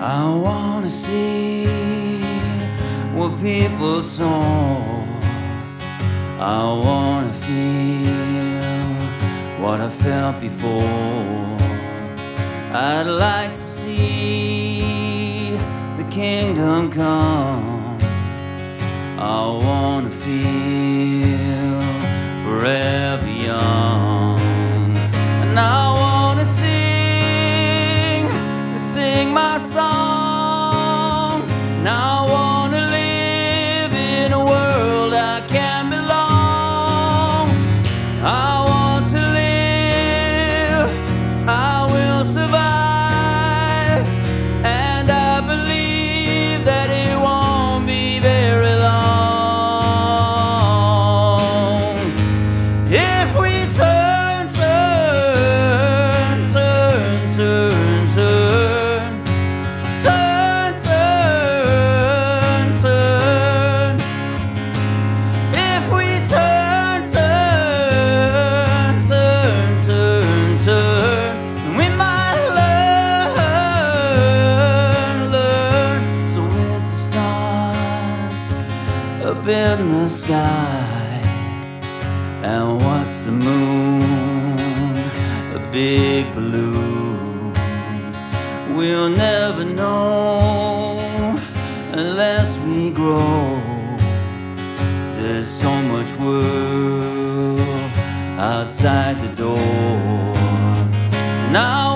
I wanna see what people saw. I wanna feel what I felt before. I'd like to see the kingdom come. I wanna feel forever young. And I wanna sing my song. And I wanna live in a world I can belong. I want to live, I will survive, and I believe that it won't be very long. If we turn, turn, turn, turn, turn, turn, turn, turn. If we turn, turn, turn, turn, turn, we might learn. So where's the stars up in the sky? And what's the moon? A big balloon. We'll never know unless we grow. There's so much world outside the door. Now